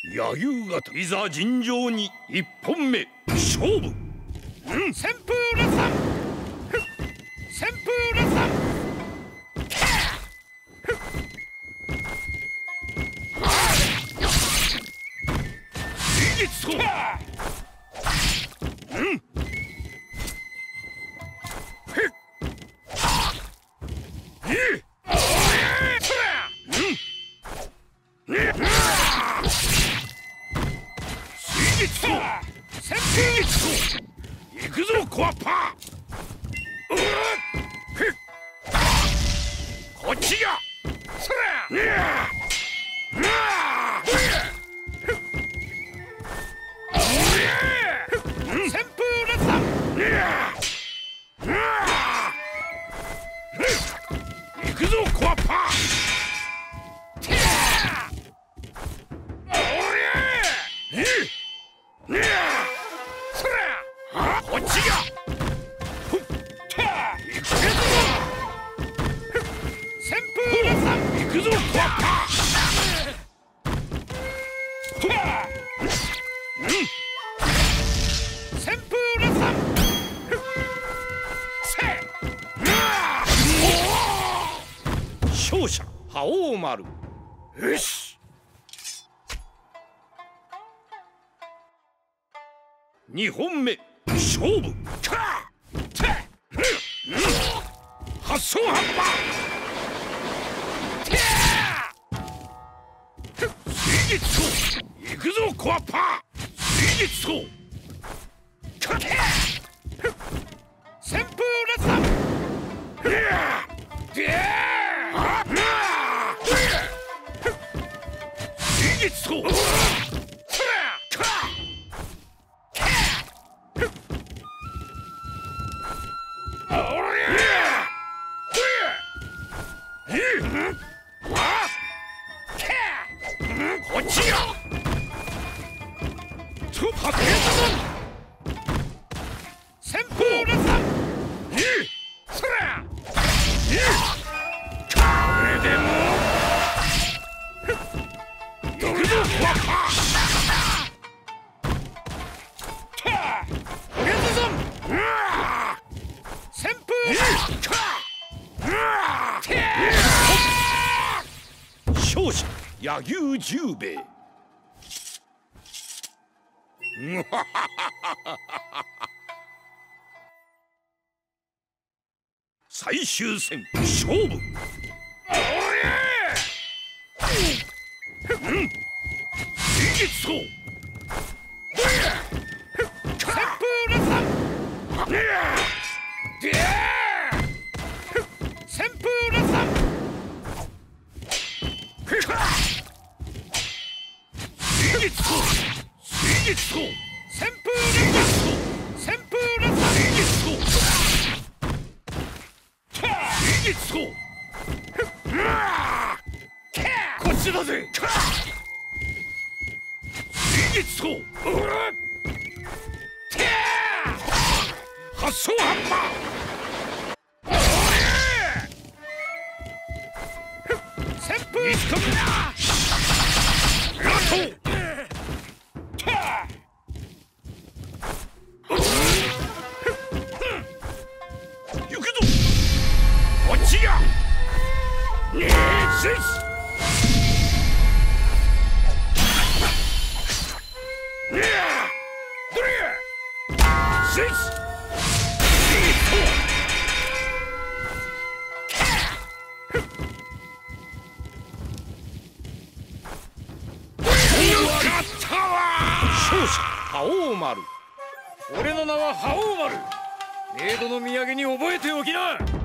柳生型いざ尋常に一本目勝負。旋風列散、旋風列散、水月刀、行くぞコアパー。こっちやそら。旋風列散、行くぞコアパー。こっちが旋風列散、行くぞコアパー。旋風列散、勝者覇王丸。よし、2本目勝負。発想半端、水月刀、行くぞコアパー。水月刀、旋風列散、水月刀、こっちや旋風列散、そらこれでも行くぞコアパー。これぞ旋風、勝者柳生十兵衛。最終戦勝負。水月刀、旋風列散、旋風列散、水月刀、水月刀、旋風列散、旋風列散、水月刀、こっちだぜ。水月刀、発想半端、旋風見つかるな。ラト行くぞこっちや。スイスどれスイス勝者覇王丸。俺の名は覇王丸。冥土の土産に覚えておきな。